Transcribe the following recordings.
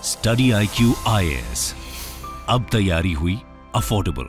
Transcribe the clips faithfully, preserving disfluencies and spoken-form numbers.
Study I Q I A S, अब तैयारी हुई अफोर्डेबल।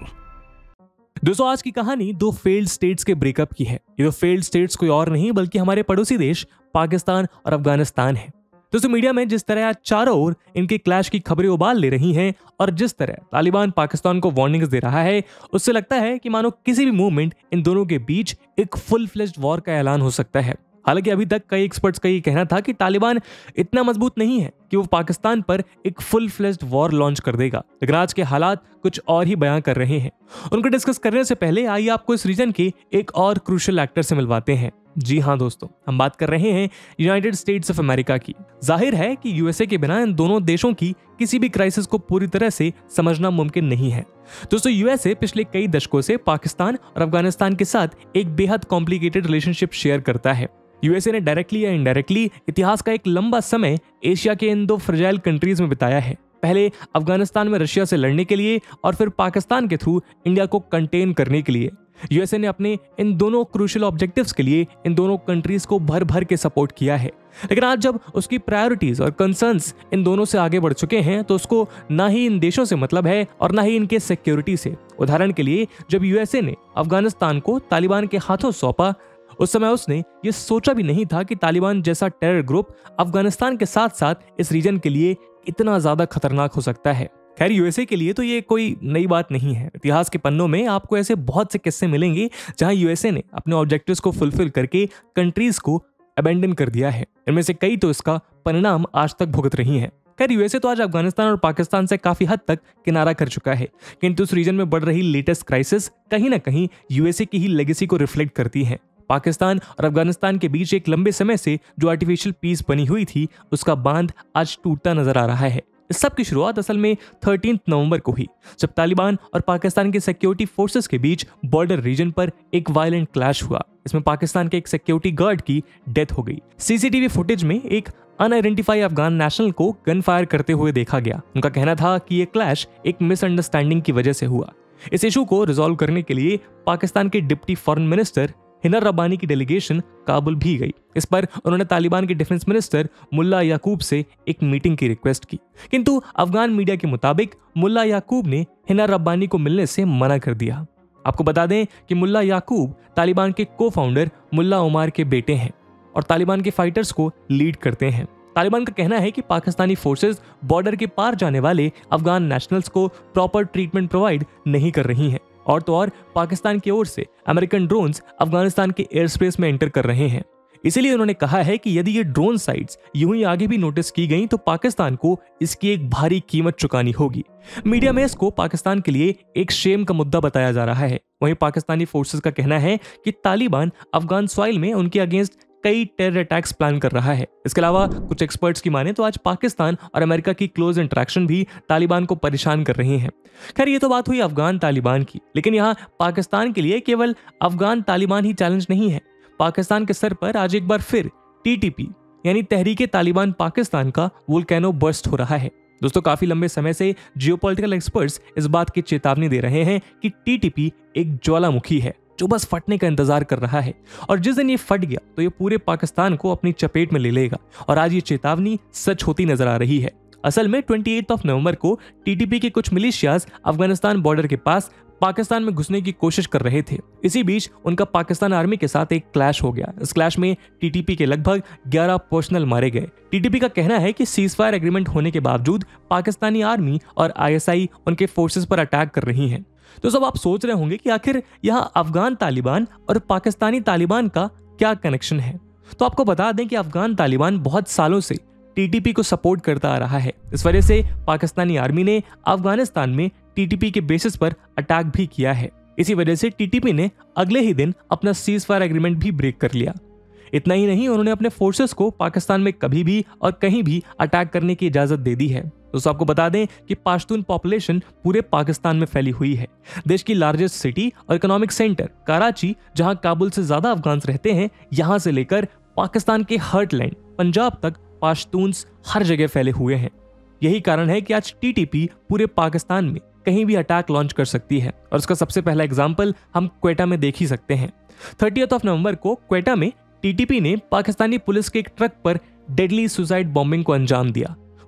दोस्तों, आज की कहानी दो फेल्ड स्टेट्स के ब्रेकअप की है। ये दो फेल्ड स्टेट्स कोई और नहीं बल्कि हमारे पड़ोसी देश पाकिस्तान और अफगानिस्तान है। दोस्तों, मीडिया में जिस तरह आज चारों ओर इनके क्लैश की खबरें उबाल ले रही हैं और जिस तरह तालिबान पाकिस्तान को वार्निंग्स दे रहा है, उससे लगता है कि मानो किसी भी मूवमेंट इन दोनों के बीच एक फुल फ्लेज्ड वॉर का ऐलान हो सकता है। हालांकि अभी तक कई एक्सपर्ट्स का ये कहना था कि तालिबान इतना मजबूत नहीं है कि वो पाकिस्तान पर एक फुल फ्लेज्ड वॉर लॉन्च कर देगा, लेकिन आज के हालात कुछ और ही बयां कर रहे हैं। उनको डिस्कस करने से पहले आइए आपको इस रीजन के एक और क्रूशियल एक्टर से मिलवाते हैं। जी हाँ दोस्तों, हम बात कर रहे हैं यूनाइटेड स्टेट्स ऑफ अमेरिका की। जाहिर है कि यूएसए के बिना इन दोनों देशों की किसी भी क्राइसिस को पूरी तरह से समझना मुमकिन नहीं है। दोस्तों, यूएसए पिछले कई दशकों से पाकिस्तान और अफगानिस्तान के साथ एक बेहद कॉम्प्लिकेटेड रिलेशनशिप शेयर करता है। यूएसए ने डायरेक्टली या इनडायरेक्टली इतिहास का एक लंबा समय एशिया के इन दो फ्रेजाइल कंट्रीज में बिताया है। पहले अफगानिस्तान में रशिया से लड़ने के लिए और फिर पाकिस्तान के थ्रू इंडिया को कंटेन करने के लिए। यूएसए ने अपने इन दोनों क्रूशियल ऑब्जेक्टिव्स के लिए इन दोनों कंट्रीज को भर भर के सपोर्ट किया है। लेकिन आज जब उसकी प्रायोरिटीज और कंसर्न्स इन दोनों से आगे बढ़ चुके हैं, तो उसको ना ही इन देशों से मतलब है और ना ही इनके सिक्योरिटी से। उदाहरण के लिए, जब यूएसए ने अफगानिस्तान को तालिबान के हाथों सौंपा, उस समय उसने ये सोचा भी नहीं था कि तालिबान जैसा टेरर ग्रुप अफगानिस्तान के साथ साथ इस रीजन के लिए इतना ज्यादा खतरनाक हो सकता है। खैर, यूएसए के लिए तो ये कोई नई बात नहीं है। इतिहास के पन्नों में आपको ऐसे बहुत से किस्से मिलेंगे जहां यूएसए ने अपने ऑब्जेक्टिव्स को फुलफिल करके कंट्रीज को अबेंडन कर दिया है। इनमें से कई तो इसका परिणाम आज तक भुगत रही हैं। खैर, यूएसए तो आज अफगानिस्तान और पाकिस्तान से काफी हद तक किनारा कर चुका है, किंतु उस रीजन में बढ़ रही लेटेस्ट क्राइसिस कहीं ना कहीं यूएसए की ही लेगेसी को रिफ्लेक्ट करती है। पाकिस्तान और अफगानिस्तान के बीच एक लंबे समय से जो आर्टिफिशियल पीस बनी हुई थी, उसका बांध आज टूटता नजर आ रहा है। इस सब की शुरुआत असल में तेरह नवंबर को हुई, जब तालिबान और पाकिस्तान के सिक्योरिटी फोर्सेस के बीच बॉर्डर रीजन पर एक वायलेंट क्लैश हुआ। इसमें पाकिस्तान के एक सिक्योरिटी गार्ड की डेथ हो गई। सीसीटीवी फुटेज में एक अनआइडेंटिफाइड अफगान नेशनल को गन फायर करते हुए देखा गया। उनका कहना था कि यह क्लैश एक मिसअंडरस्टैंडिंग की वजह से हुआ। इस इशू को रिजॉल्व करने के लिए पाकिस्तान के deputy foreign minister Hina Rabbani की डेलीगेशन काबुल भी गई। इस पर उन्होंने तालिबान के डिफेंस मिनिस्टर मुल्ला याकूब से एक मीटिंग की रिक्वेस्ट की, किंतु अफगान मीडिया के मुताबिक मुल्ला याकूब ने हिना रब्बानी को मिलने से मना कर दिया। आपको बता दें कि मुल्ला याकूब तालिबान के को फाउंडर मुल्ला उमार के बेटे हैं और तालिबान के फाइटर्स को लीड करते हैं। तालिबान का कहना है कि पाकिस्तानी फोर्सेस बॉर्डर के पार जाने वाले अफगान नेशनल्स को प्रॉपर ट्रीटमेंट प्रोवाइड नहीं कर रही हैं, और तो और पाकिस्तान की ओर से अमेरिकन ड्रोन्स अफगानिस्तान के एयर स्पेस में एंटर कर रहे हैं। इसीलिए उन्होंने कहा है कि यदि ये ड्रोन साइट्स यूं ही आगे भी नोटिस की गई तो पाकिस्तान को इसकी एक भारी कीमत चुकानी होगी। मीडिया में इसको पाकिस्तान के लिए एक शेम का मुद्दा बताया जा रहा है। वहीं पाकिस्तानी फोर्सेस का कहना है कि तालिबान अफगान सॉइल में उनके अगेंस्ट कई टेरर अटैक्स प्लान कर रहा है। इसके अलावा कुछ एक्सपर्ट्स की माने तो आज पाकिस्तान और अमेरिका की क्लोज इंटरेक्शन भी तालिबान को परेशान कर रहे हैं। खैर, ये तो बात हुई अफगान तालिबान की, लेकिन यहाँ पाकिस्तान के लिए केवल अफगान तालिबान ही चैलेंज नहीं है। पाकिस्तान के सर पर आज एक बार फिर टीटीपी यानी तहरीके तालिबान पाकिस्तान का वोल्केनो बर्स्ट हो रहा है। दोस्तों, काफी लंबे समय से जियोपॉलिटिकल एक्सपर्ट्स इस बात की चेतावनी दे रहे हैं कि टीटीपी एक ज्वालामुखी है जो बस फटने का इंतजार कर रहा है, और जिस दिन ये फट गया तो ये पूरे पाकिस्तान को अपनी चपेट में ले लेगा। और आज ये चेतावनी सच होती नजर आ रही है। असल में अट्ठाईस ऑफ नवंबर को टीटीपी के कुछ मिलिशियाज अफगानिस्तान बॉर्डर के पास पाकिस्तान में घुसने की कोशिश कर रहे थे। इसी बीच उनका पाकिस्तान आर्मी के साथ एक क्लैश हो गया। इस क्लैश में टीटीपी के लगभग ग्यारह पर्सनल मारे गए। टीटीपी का कहना है कि सीजफायर एग्रीमेंट होने के बावजूद पाकिस्तानी आर्मी और आईएसआई उनके फोर्सेस पर अटैक कर रही हैं। तो सब आप सोच रहे होंगे कि आखिर यहाँ अफगान तालिबान और पाकिस्तानी तालिबान का क्या कनेक्शन है। तो आपको बता दें कि अफगान तालिबान बहुत सालों से टीटीपी को सपोर्ट करता आ रहा है। इस वजह से पाकिस्तानी आर्मी ने अफगानिस्तान में टीटीपी के बेसिस पर अटैक भी किया है। इसी वजह से टीटीपी ने अगले ही दिन अपना सीज फायर एग्रीमेंट भी ब्रेक कर लिया। इतना ही नहीं, उन्होंने अपने फोर्सेस को पाकिस्तान में कभी भी और कहीं भी अटैक करने की इजाजत दे दी है। दोस्तों, आपको बता दें कि पाश्तून पॉपुलेशन पूरे पाकिस्तान में फैली हुई है। देश की लार्जेस्ट सिटी और इकोनॉमिक सेंटर कराची, जहां काबुल से ज्यादा अफगान्स रहते हैं, यहां से लेकर पाकिस्तान के हार्टलैंड पंजाब तक पाश्तून्स हर जगह फैले हुए हैं। यही कारण है कि आज टीटीपी पूरे पाकिस्तान में कहीं भी अटैक लॉन्च कर सकती है, और उसका सबसे पहला एग्जाम्पल हम क्वेटा में देख ही सकते हैं। तीस ऑफ नवंबर को क्वेटा में टीटीपी ने पाकिस्तानी पुलिस के एक ट्रक पर डेडली सुसाइड बॉम्बिंग को अंजाम दिया।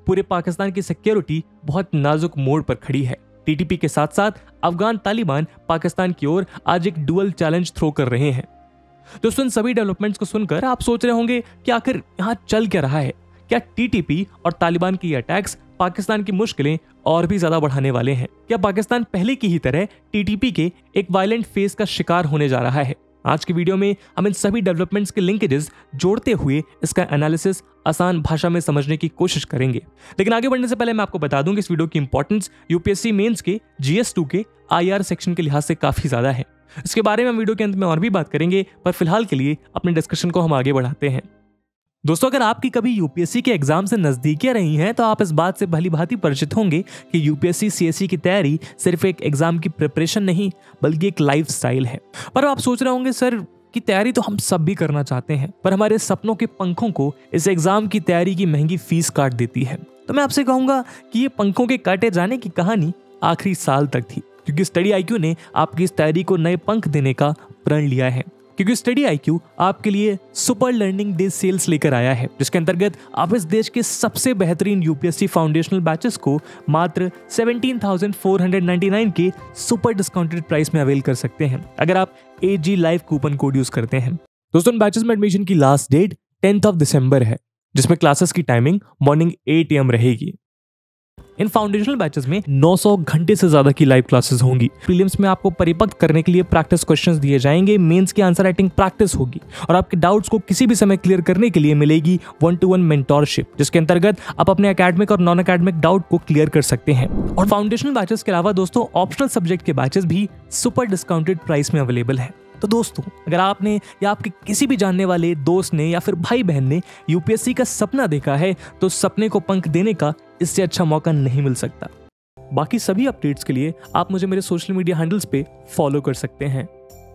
पूरे पाकिस्तान की सिक्योरिटी बहुत नाजुक मोड़ पर खड़ी है। टीटीपी के साथ साथ अफगान तालिबान पाकिस्तान की ओर आज एक डुअल चैलेंज थ्रो कर रहे हैं। दोस्तों, इन सभी डेवलपमेंट्स को सुनकर आप सोच रहे होंगे कि आखिर यहाँ चल क्या रहा है। क्या टीटीपी और तालिबान की अटैक्स पाकिस्तान की मुश्किलें और भी ज्यादा बढ़ाने वाले हैं? क्या पाकिस्तान पहले की ही तरह टीटीपी के एक वायलेंट फेज का शिकार होने जा रहा है? आज की वीडियो में हम इन सभी डेवलपमेंट्स के लिंकेजेस जोड़ते हुए इसका एनालिसिस आसान भाषा में समझने की कोशिश करेंगे। लेकिन आगे बढ़ने से पहले मैं आपको बता दूं कि इस वीडियो की इंपॉर्टेंस यूपीएससी मेंस के जीएस टू के आईआर सेक्शन के लिहाज से काफी ज्यादा है। इसके बारे में हम वीडियो के अंत में और भी बात करेंगे, पर फिलहाल के लिए अपने डिस्कशन को हम आगे बढ़ाते हैं। दोस्तों, अगर आपकी कभी यूपीएससी के एग्जाम से नजदीकियां रही हैं तो आप इस बात से भली भांति परिचित होंगे कि यूपीएससी सीएससी की तैयारी सिर्फ एक एग्जाम की प्रिपरेशन नहीं बल्कि एक लाइफस्टाइल है। पर आप सोच रहे होंगे सर की तैयारी तो हम सब भी करना चाहते हैं, पर हमारे सपनों के पंखों को इस एग्जाम की तैयारी की महंगी फीस काट देती है। तो मैं आपसे कहूंगा कि ये पंखों के काटे जाने की कहानी आखिरी साल तक थी, क्योंकि स्टडी आईक्यू ने आपकी इस तैयारी को नए पंख देने का प्रण लिया है। क्योंकि स्टडी आईक्यू आपके लिए सुपर लर्निंग डे सेल्स लेकर आया है, जिसके अंतर्गत आप इस देश के सबसे बेहतरीन यूपीएससी फाउंडेशनल बैचेस को मात्र सत्रह हज़ार चार सौ निन्यानवे के सुपर डिस्काउंटेड प्राइस में अवेल कर सकते हैं अगर आप AG live coupon code use करते हैं। दोस्तों, इन बैचेस में एडमिशन की last date tenth of December है, जिसमें क्लासेस की timing morning eight A M रहेगी। इन फाउंडेशनल बैचेस में नौ सौ घंटे से ज्यादा की लाइव क्लासेस होंगी। प्रीलिम्स में आपको परिपक्व करने के लिए प्रैक्टिस क्वेश्चंस दिए जाएंगे, मेंस की आंसर राइटिंग प्रैक्टिस होगी और आपके डाउट्स को किसी भी समय क्लियर करने के लिए मिलेगी वन टू वन मेंटोरशिप, जिसके अंतर्गत आप अपने एकेडमिक और नॉन एकेडमिक डाउट को क्लियर कर सकते हैं। और फाउंडेशनल बैचेस के अलावा दोस्तों ऑप्शनल सब्जेक्ट के बैचेस भी सुपर डिस्काउंटेड प्राइस में अवेलेबल है। तो दोस्तों, अगर आपने या आपके किसी भी जानने वाले दोस्त ने या फिर भाई बहन ने यूपीएससी का सपना देखा है तो सपने को पंख देने का इससे अच्छा मौका नहीं मिल सकता। बाकी सभी अपडेट्स के लिए आप मुझे मेरे सोशल मीडिया हैंडल्स पे फॉलो कर सकते हैं।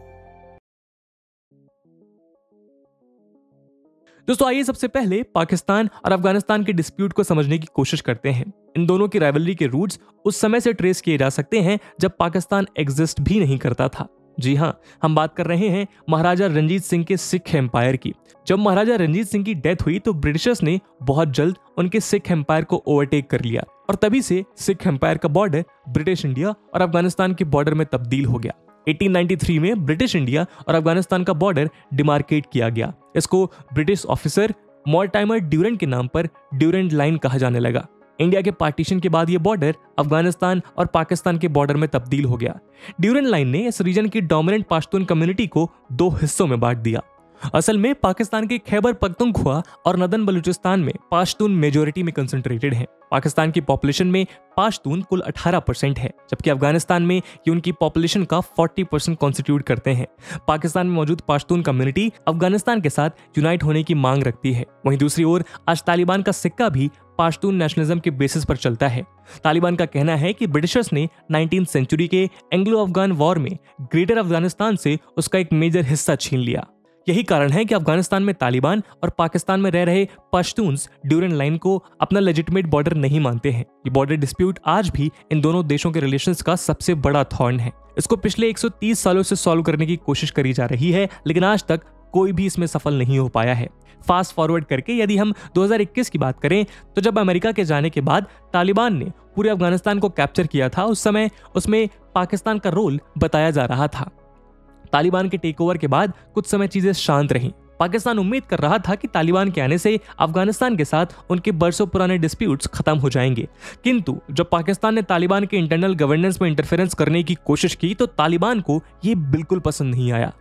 दोस्तों, आइए सबसे पहले पाकिस्तान और अफगानिस्तान के डिस्प्यूट को समझने की कोशिश करते हैं। इन दोनों की राइवलरी के रूट्स उस समय से ट्रेस किए जा सकते हैं जब पाकिस्तान एग्जिस्ट भी नहीं करता था। जी हाँ, हम बात कर रहे हैं महाराजा रणजीत सिंह के सिख एम्पायर की। जब महाराजा रणजीत सिंह की डेथ हुई तो ब्रिटिशर्स ने बहुत जल्द उनके सिख एम्पायर को ओवरटेक कर लिया और तभी से सिख एम्पायर का बॉर्डर ब्रिटिश इंडिया और अफगानिस्तान के बॉर्डर में तब्दील हो गया। अठारह सौ तिरानवे में ब्रिटिश इंडिया और अफगानिस्तान का बॉर्डर डिमार्केट किया गया। इसको ब्रिटिश ऑफिसर मॉर्टाइमर ड्यूरेंट के नाम पर ड्यूरेंट लाइन कहा जाने लगा। इंडिया के पार्टीशन के बाद यह बॉर्डर अफगानिस्तान और पाकिस्तान के बॉर्डर में तब्दील हो गया। ड्यूरेंट लाइन ने इस रीजन की डोमिनेंट पश्तून कम्युनिटी को दो हिस्सों में बांट दिया। असल में पाकिस्तान के खैबर पख्तूनख्वा और नदन बलूचिस्तान में पश्तून मेजोरिटी में कंसंट्रेटेड है। पाकिस्तान की पॉपुलेशन में पश्तून कुल अठारह परसेंट है, जबकि अफगानिस्तान में ये उनकी पॉपुलेशन का चालीस परसेंट कॉन्स्टिट्यूट करते हैं। पाकिस्तान में मौजूद पश्तून कम्युनिटी अफगानिस्तान के साथ यूनाइट होने की मांग रखती है। वहीं दूसरी ओर आज तालिबान का सिक्का भी पश्तून नेशनलिज्म के बेसिस पर चलता है। तालिबान का कहना है कि ब्रिटिशर्स ने नाइनटीन्थ सेंचुरी के एंग्लो अफगान वॉर में ग्रेटर अफगानिस्तान से उसका एक मेजर हिस्सा छीन लिया। यही कारण है कि अफगानिस्तान में तालिबान और पाकिस्तान में रह रहे पश्तून्स ड्यूरेंट लाइन को अपना लेजिटिमेट बॉर्डर नहीं मानते हैं। ये बॉर्डर डिस्प्यूट आज भी इन दोनों देशों के रिलेशंस का सबसे बड़ा थॉर्न है। इसको पिछले एक सौ तीस सालों से सॉल्व करने की कोशिश करी जा रही है, लेकिन आज तक कोई भी इसमें सफल नहीं हो पाया है। फास्ट फॉरवर्ड करके यदि हम दो हज़ार इक्कीस की बात करें तो जब अमेरिका के जाने के बाद तालिबान ने पूरे अफगानिस्तान को कैप्चर किया था, उस समय उसमें पाकिस्तान का रोल बताया जा रहा था। तालिबान के टेक ओवर के बाद कुछ समय चीजें शांत रहीं। पाकिस्तान उम्मीद कर रहा था कि तालिबान के आने से अफगानिस्तान के साथ उनके बरसों पुराने डिस्प्यूट्स खत्म हो जाएंगे, किंतु जब पाकिस्तान ने तालिबान के इंटरनल गवर्नेंस में इंटरफेरेंस करने की कोशिश की तो तालिबान को यह बिल्कुल पसंद नहीं आया।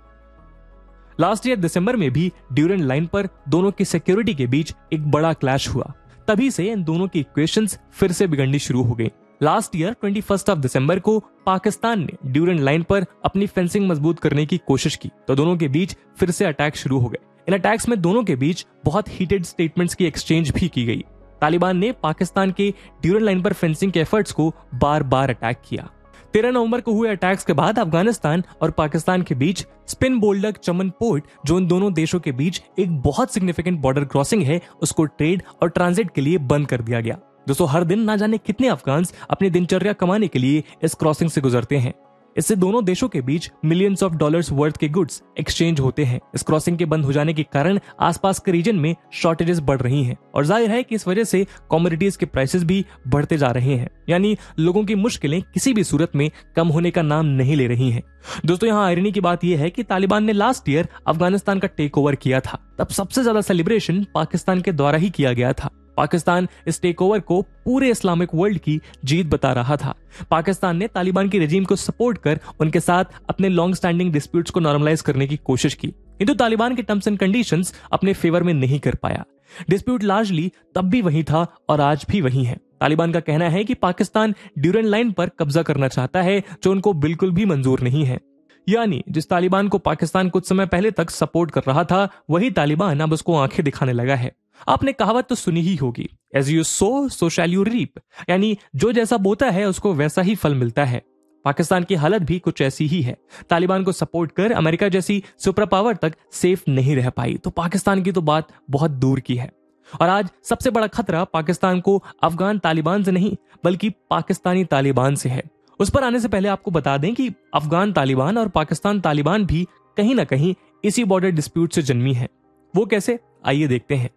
लास्ट ईयर दिसंबर में भी ड्यूरेंट लाइन पर दोनों की सिक्योरिटी के बीच एक बड़ा क्लैश हुआ। तभी से इन दोनों की इक्वेशंस फिर से बिगड़नी शुरू हो गई। लास्ट ईयर इक्कीस ऑफ दिसंबर को पाकिस्तान ने ड्यूरेंट लाइन पर अपनी फेंसिंग मजबूत करने की कोशिश की तो दोनों के बीच फिर से अटैक शुरू हो गए। इन अटैक्स में दोनों के बीच बहुत हीटेड स्टेटमेंट्स की एक्सचेंज भी की गई। तालिबान ने पाकिस्तान के ड्यूरेंट लाइन पर फेंसिंग के एफर्ट्स को बार बार अटैक किया। तेरह नवंबर को हुए अटैक्स के बाद अफगानिस्तान और पाकिस्तान के बीच स्पिन बोल्डक चमन पोर्ट, जो इन दोनों देशों के बीच एक बहुत सिग्निफिकेंट बॉर्डर क्रॉसिंग है, उसको ट्रेड और ट्रांजिट के लिए बंद कर दिया गया। दोस्तों, हर दिन ना जाने कितने अफगान्स अपनी दिनचर्या कमाने के लिए इस क्रॉसिंग से गुजरते हैं। इससे दोनों देशों के बीच मिलियंस ऑफ डॉलर्स वर्थ के गुड्स एक्सचेंज होते हैं। इस क्रॉसिंग के बंद हो जाने के कारण आसपास के रीजन में शॉर्टेजेस बढ़ रही हैं और जाहिर है कि इस वजह से कमोडिटीज के प्राइसेस भी बढ़ते जा रहे हैं, यानी लोगों की मुश्किलें किसी भी सूरत में कम होने का नाम नहीं ले रही हैं। दोस्तों, यहाँ आयरनी की बात यह है कि तालिबान ने लास्ट ईयर अफगानिस्तान का टेक ओवर किया था। तब सबसे ज्यादा सेलिब्रेशन पाकिस्तान के द्वारा ही किया गया था। पाकिस्तान इस टेक ओवर को पूरे इस्लामिक वर्ल्ड की जीत बता रहा था। पाकिस्तान ने तालिबान की रेजिम को सपोर्ट कर उनके साथ अपने लॉन्ग स्टैंडिंग डिस्प्यूट्स को नॉर्मलाइज करने की कोशिश की, किंतु तालिबान के टर्म्स एंड कंडीशंस अपने फेवर में नहीं कर पाया। डिस्प्यूट लार्जली तब भी वही था और आज भी वही है। तालिबान का कहना है कि पाकिस्तान ड्यूरेंट लाइन पर कब्जा करना चाहता है, जो उनको बिल्कुल भी मंजूर नहीं है। यानी जिस तालिबान को पाकिस्तान कुछ समय पहले तक सपोर्ट कर रहा था, वही तालिबान अब उसको आंखें दिखाने लगा है। आपने कहावत तो सुनी ही होगी, as you sow so shall you reap, यानी जो जैसा बोता है उसको वैसा ही फल मिलता है। पाकिस्तान की हालत भी कुछ ऐसी ही है। तालिबान को सपोर्ट कर अमेरिका जैसी सुपर पावर तक सेफ नहीं रह पाई, तो पाकिस्तान की तो बात बहुत दूर की है। और आज सबसे बड़ा खतरा पाकिस्तान को अफगान तालिबान से नहीं बल्कि पाकिस्तानी तालिबान से है। उस पर आने से पहले आपको बता दें कि अफगान तालिबान और पाकिस्तान तालिबान भी कहीं ना कहीं इसी बॉर्डर डिस्प्यूट से जन्मी है। वो कैसे, आइए देखते हैं।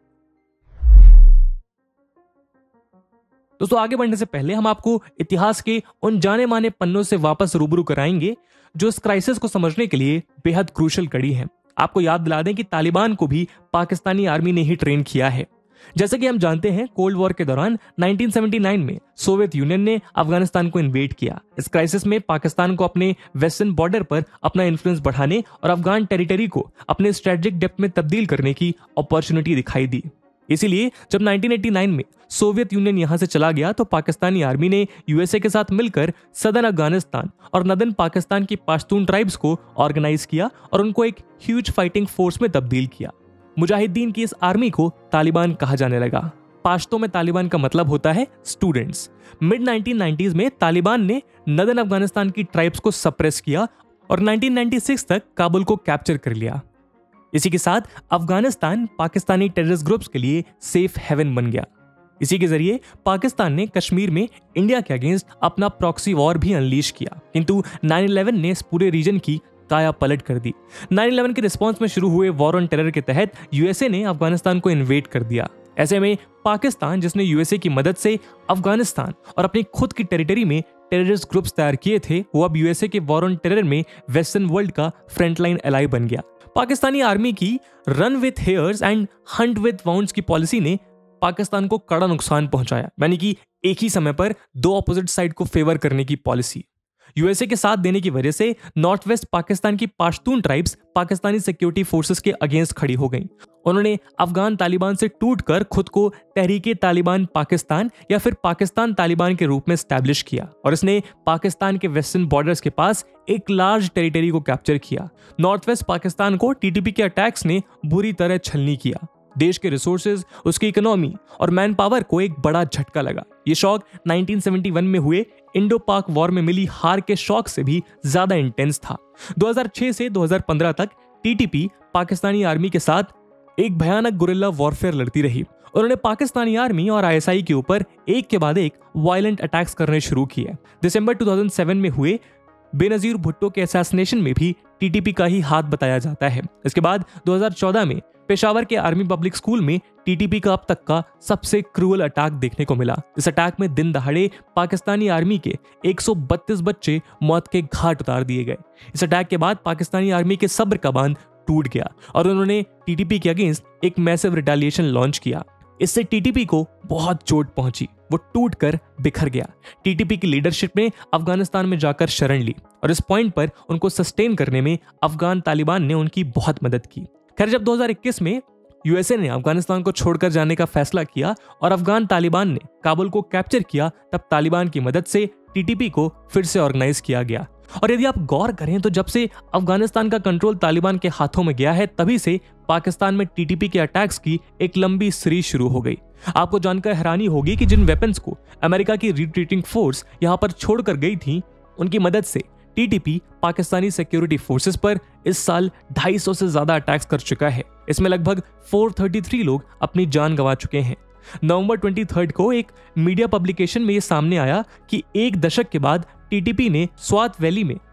दोस्तों, आगे बढ़ने से पहले हम आपको इतिहास के उन जाने माने पन्नों से वापस रूबरू कराएंगे जो इस क्राइसिस को समझने के लिए बेहद क्रूशल कड़ी है। आपको याद दिला दें कि तालिबान को भी पाकिस्तानी आर्मी ने ही ट्रेन किया है। जैसे कि हम जानते हैं, कोल्ड वॉर के दौरान नाइनटीन सेवेंटी नाइन में सोवियत यूनियन ने अफगानिस्तान को इन्वेड किया। इस क्राइसिस में पाकिस्तान को अपने वेस्टर्न बॉर्डर पर अपना इन्फ्लुएंस बढ़ाने और अफगान टेरिटरी को अपने स्ट्रेटेजिक डेप्थ में तब्दील करने की अपॉर्चुनिटी दिखाई दी। इसीलिए जब नाइनटीन एटी नाइन में सोवियत यूनियन यहां से चला गया, तो पाकिस्तानी आर्मी ने यूएसए के साथ मिलकर सदर्न अफगानिस्तान और नदर्न पाकिस्तान की पश्तून ट्राइब्स को ऑर्गेनाइज किया और उनको एक ह्यूज फाइटिंग फोर्स में तब्दील किया। मुजाहिदीन की इस आर्मी को तालिबान कहा जाने लगा। पाश्तो में तालिबान का मतलब होता है स्टूडेंट्स। मिड नाइनटीन नाइंटीज़ में तालिबान ने नदर्न अफगानिस्तान की ट्राइब्स को सप्रेस किया और नाइनटीन नाइंटी सिक्स तक काबुल को कैप्चर कर लिया। इसी के साथ अफगानिस्तान पाकिस्तानी टेररिस्ट ग्रुप्स के लिए सेफ हेवन बन गया। इसी के जरिए पाकिस्तान ने कश्मीर में इंडिया के अगेंस्ट अपना प्रॉक्सी वॉर भी अनलीश किया, किंतु नाइन इलेवन ने इस पूरे रीजन की काया पलट कर दी। नाइन इलेवन के रिस्पॉन्स में शुरू हुए वॉर ऑन टेरर के तहत यूएसए ने अफगानिस्तान को इन्वेड कर दिया। ऐसे में पाकिस्तान, जिसने यूएसए की मदद से अफगानिस्तान और अपनी खुद की टेरिटरी में टेररिस्ट ग्रुप्स तैयार किए थे, वो अब यूएसए के वॉर ऑन टेरर में वेस्टर्न वर्ल्ड का फ्रंटलाइन एलाई बन गया। पाकिस्तानी आर्मी की run with hares and hunt with hounds की पॉलिसी ने पाकिस्तान को कड़ा नुकसान पहुंचाया, यानी कि एक ही समय पर दो ऑपोजिट साइड को फेवर करने की पॉलिसी। यूएसए के साथ देने की वजह से नॉर्थ वेस्ट पाकिस्तान की Pashtun tribes Pakistani security forces के अगेंस्ट खड़ी हो गईं। उन्होंने अफगान तालिबान से टूटकर खुद को तहरीके तालिबान पाकिस्तान या फिर पाकिस्तान तालिबान के रूप में स्टैब्लिश किया और इसने पाकिस्तान के वेस्टर्न बॉर्डर्स के पास एक लार्ज टेरिटरी को कैप्चर किया। नॉर्थ वेस्ट पाकिस्तान को टीटीपी के अटैक्स ने बुरी तरह छलनी किया। देश के रिसोर्सेज, उसकी इकोनॉमी और मैन पावर को एक बड़ा झटका लगा। ये शॉक नाइनटीन सेवेंटी वन में हुए इंडो पाक वॉर में मिली हार के शॉक से भी ज्यादा इंटेंस था। दो हज़ार छह से दो हज़ार पंद्रह तक टीटीपी पाकिस्तानी आर्मी के साथ एक भयानक गुरिल्ला वॉरफेयर लड़ती रही। उन्होंने पाकिस्तानी आर्मी और आईएसआई के ऊपर एक के बाद एक वायलेंट अटैक्स करने शुरू किए। दिसंबर दो हज़ार सात में हुए बेनजीर भुट्टो के असैसिनेशन में भी टीटीपी का ही हाथ बताया जाता है। इसके बाद दो हज़ार चौदह में पेशावर के आर्मी पब्लिक स्कूल में टीटीपी का अब तक का सबसे क्रूअल अटैक देखने को मिला। इस अटैक में दिन दहाड़े पाकिस्तानी आर्मी के एक सौ बत्तीस बच्चे मौत के घाट उतार दिए गए। इस अटैक के बाद पाकिस्तानी आर्मी के सब्र का बांध टूट गया और उन्होंने टीटीपी के अगेंस्ट एक मैसिव रिटेलिएशन लॉन्च किया। इससे टीटीपी को बहुत चोट पहुंची, वो टूट कर बिखर गया। टीटीपी की लीडरशिप ने अफगानिस्तान में जाकर शरण ली और इस पॉइंट पर उनको सस्टेन करने में अफगान तालिबान ने उनकी बहुत मदद की। खैर, जब दो हज़ार इक्कीस में यूएसए ने अफगानिस्तान को छोड़कर जाने का फैसला किया और अफगान तालिबान ने काबुल को कैप्चर किया, तब तालिबान की मदद से टीटीपी को फिर से ऑर्गेनाइज किया गया। और यदि आप गौर करें तो जब से अफगानिस्तान का कंट्रोल तालिबान के हाथों में गया है, तभी से पाकिस्तान में टीटीपी के अटैक्स की एक लंबी सीरीज शुरू हो गई। आपको जानकर हैरानी होगी कि जिन वेपन्स को अमेरिका की रिट्रीटिंग फोर्स यहां पर छोड़कर गई थी, उनकी मदद से टीटीपी पाकिस्तानी सिक्योरिटी फोर्सेस पर इस साल ढाई सौ से ज्यादा अटैक्स कर चुका है। इसमें लगभग चार सौ तैंतीस लोग अपनी जान गंवा चुके हैं। नवंबर तेईस को एक मीडिया पब्लिकेशन में यह सामने आया कि एक दशक के बाद टीटीपी ने स्वात वैली में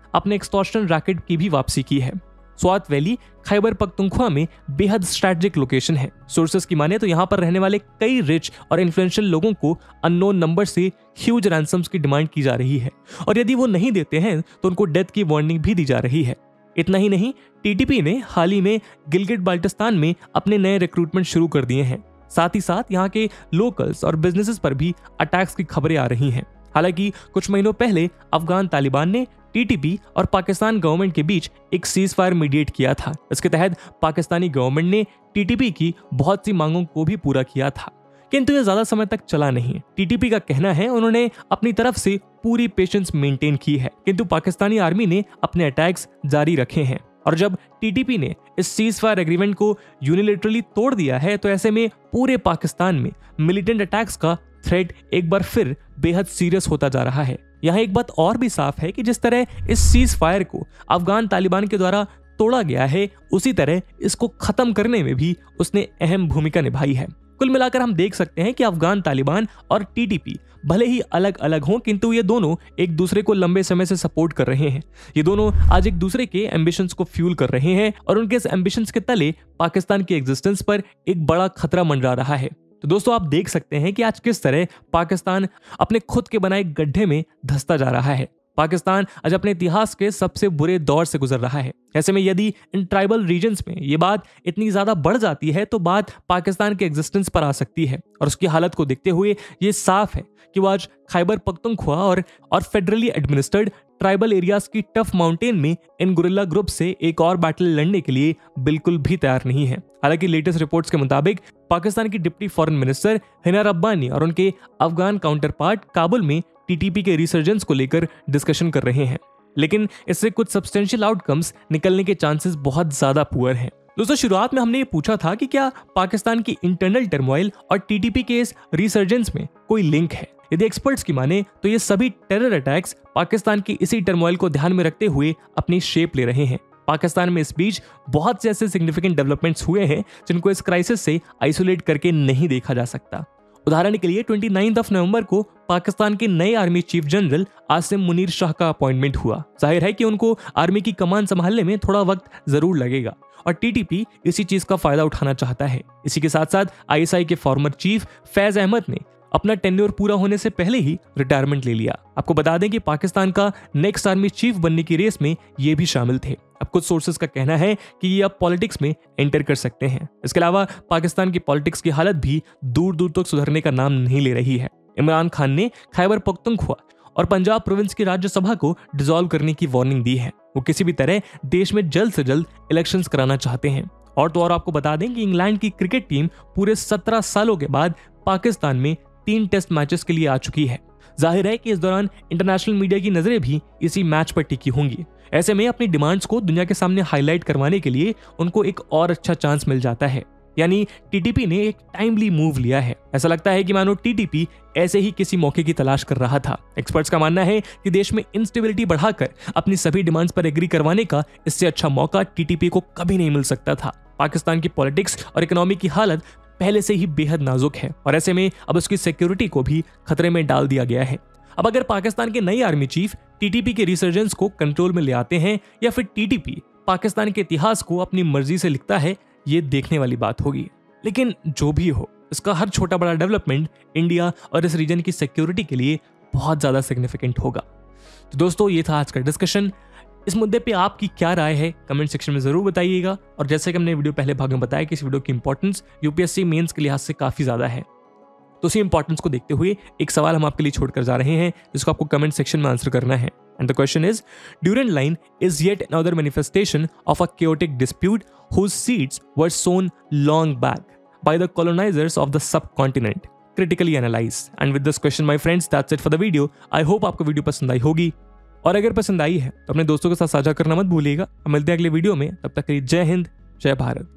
अपने एक्सटॉर्शन रैकेट की भी वापसी की है। स्वात वैली खैबर पख्तूनख्वा में बेहद स्ट्रैटेजिक लोकेशन है। सोर्सेस की माने तो यहाँ पर रहने वाले कई रिच और इन्फ्लुएंशियल लोगों को अननोन नंबर से ह्यूज रैंसम्स की डिमांड की जा रही है और यदि वो नहीं देते हैं तो उनको डेथ की वार्निंग भी दी जा रही है। इतना ही नहीं, टीटीपी ने हाल ही में गिलगिट बाल्टिस्तान में अपने नए रिक्रूटमेंट शुरू कर दिए हैं। साथ ही साथ यहाँ के लोकल्स और बिजनेसेस पर भी अटैक्स की खबरें आ रही हैं। हालांकि कुछ महीनों पहले अफगान तालिबान ने टीटीपी और पाकिस्तान गवर्नमेंट के बीच एक सीज फायर मीडिएट किया था। इसके तहत पाकिस्तानी गवर्नमेंट ने टीटीपी की बहुत सी मांगों को भी पूरा किया था, किंतु यह ज्यादा समय तक चला नहीं। टीटीपी का कहना है उन्होंने अपनी तरफ से पूरी पेशेंस मेंटेन की है, किंतु पाकिस्तानी आर्मी ने अपने अटैक्स जारी रखे हैं और जब टीटीपी ने इस सीज फायर एग्रीमेंट को यूनिलेटरली तोड़ दिया है तो ऐसे में पूरे पाकिस्तान में मिलिटेंट अटैक्स का थ्रेट एक बार फिर बेहद सीरियस होता जा रहा है। यहाँ एक बात और भी साफ है कि जिस तरह इस सीज फायर को अफगान तालिबान के द्वारा तोड़ा गया है, उसी तरह इसको खत्म करने में भी उसने अहम भूमिका निभाई है। कुल मिलाकर हम देख सकते हैं कि अफगान तालिबान और टीटीपी भले ही अलग अलग हों, किंतु ये दोनों एक दूसरे को लंबे समय से सपोर्ट कर रहे हैं। ये दोनों आज एक दूसरे के एम्बिशंस को फ्यूल कर रहे हैं और उनके इस एम्बिशंस के तले पाकिस्तान की एग्जिस्टेंस पर एक बड़ा खतरा मंडरा रहा है। तो दोस्तों, आप देख सकते हैं कि आज किस तरह पाकिस्तान अपने खुद के बनाए गड्ढे में धंसता जा रहा है। पाकिस्तान आज अपने इतिहास के सबसे बुरे दौर से गुजर रहा है। ऐसे में यदि इन ट्राइबल रीजन्स में ये बात इतनी ज्यादा बढ़ जाती है तो बात पाकिस्तान के एग्जिस्टेंस पर आ सकती है और उसकी हालत को देखते हुए ये साफ है कि वो आज खैबर पख्तूनख्वा और और फेडरली एडमिनिस्टर्ड ट्राइबल एरियाज की टफ माउंटेन में इन गुरिल्ला ग्रुप से एक और बैटल लड़ने के लिए बिल्कुल भी तैयार नहीं है। हालांकि लेटेस्ट रिपोर्ट्स के मुताबिक पाकिस्तान की deputy foreign minister Hina Rabbani और उनके अफगान काउंटर पार्ट काबुल में टीटीपी के रिसर्जेंस को लेकर डिस्कशन कर रहे हैं, लेकिन इससे कुछ सब्सटेंशियल आउटकम्स निकलने के चांसेस बहुत ज्यादा पुअर हैं। दोस्तों, शुरुआत में हमने ये पूछा था कि क्या पाकिस्तान की इंटरनल टर्मोइल और टीटीपी के इस रिसर्जेंस में कोई लिंक है। यदि एक्सपर्ट्स की माने तो ये सभी टेरर अटैक्स पाकिस्तान की इसी टर्मोइल को ध्यान में रखते हुए अपनी शेप ले रहे हैं। पाकिस्तान में इस बीच बहुत से ऐसे सिग्निफिकेंट डेवलपमेंट्स हुए हैं जिनको इस क्राइसिस से आइसोलेट करके नहीं देखा जा सकता। उदाहरण के लिए उनतीस ऑफ नवंबर को पाकिस्तान के नए army chief general Asim Munir Shah का अपॉइंटमेंट हुआ। जाहिर है कि उनको आर्मी की कमान संभालने में थोड़ा वक्त जरूर लगेगा और टीटीपी इसी चीज का फायदा उठाना चाहता है। इसी के साथ साथ आईएसआई के फॉर्मर चीफ फैज अहमद ने अपना टेन्योर पूरा होने से पहले ही रिटायरमेंट ले लिया। आपको बता दें कि पाकिस्तान का नेक्स्ट आर्मी चीफ बनने की रेस में ये भी शामिल थे। अब कुछ सोर्सेस का कहना है कि ये अब पॉलिटिक्स में एंटर कर सकते हैं। इसके अलावा पाकिस्तान की पॉलिटिक्स की हालत भी दूर दूर तक सुधरने का नाम नहीं ले रही है। इमरान खान ने खैबर पख्तूनख्वा और पंजाब प्रोविंस की राज्यसभा को डिसॉल्व करने की वार्निंग दी है। वो किसी भी तरह देश में जल्द से जल्द इलेक्शंस कराना चाहते हैं। और तो और आपको बता दें कि इंग्लैंड की क्रिकेट टीम पूरे सत्रह सालों के बाद पाकिस्तान में तीन टेस्ट मैचेस के लिए आ चुकी है। जाहिर है कि इस दौरान इंटरनेशनल मीडिया की नजरें भी इसी मैच पर टिकी होंगी। ऐसे में अपनी डिमांड्स को दुनिया के सामने हाईलाइट करवाने के लिए उनको एक और अच्छा चांस मिल जाता है। यानी टीटीपी ने एक टाइमली मूव लिया है। ऐसा लगता है कि मानो टीटीपी ऐसे ही किसी मौके की तलाश कर रहा था। एक्सपर्ट्स का मानना है कि देश में इंस्टेबिलिटी बढ़ाकर अपनी सभी डिमांड्स पर एग्री करवाने का इससे अच्छा मौका टीटीपी को कभी नहीं मिल सकता था। पाकिस्तान की पॉलिटिक्स और इकोनॉमी की हालत पहले से ही बेहद नाजुक है और ऐसे में अब उसकी सिक्योरिटी को भी खतरे में डाल दिया गया है। अब अगर पाकिस्तान के नए आर्मी चीफ टीटीपी के रिसर्जेंस को कंट्रोल में ले आते हैं या फिर टीटीपी पाकिस्तान के इतिहास को अपनी मर्जी से लिखता है, ये देखने वाली बात होगी। लेकिन जो भी हो, इसका हर छोटा बड़ा डेवलपमेंट इंडिया और इस रीजन की सिक्योरिटी के लिए बहुत ज्यादा सिग्निफिकेंट होगा। तो दोस्तों, ये था आज का डिस्कशन। इस मुद्दे पे आपकी क्या राय है कमेंट सेक्शन में जरूर बताइएगा। और जैसे कि हमने वीडियो पहले भाग में बताया कि इस वीडियो की इंपॉर्टेंस यूपीएससी मेंस के लिहाज से काफी ज्यादा है, तो उसी इंपॉर्टेंस को देखते हुए एक सवाल हम आपके लिए छोड़कर जा रहे हैं जिसको आपको कमेंट सेक्शन में आंसर करना है। And the question is, Durand Line is yet another manifestation of a chaotic dispute whose seeds were sown long back by the colonizers of the subcontinent. Critically analyze. And with this question, my friends, that's it for the video. I hope आपको video पसंद आई होगी और अगर पसंद आई है तो अपने दोस्तों के साथ साझा करना मत भूलिएगा। हम मिलते हैं अगले वीडियो में, तब तक के लिए जय हिंद, जय Bharat.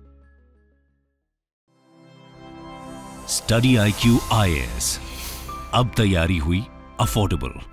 Study I Q I A S अब तैयारी हुई अफोर्डेबल।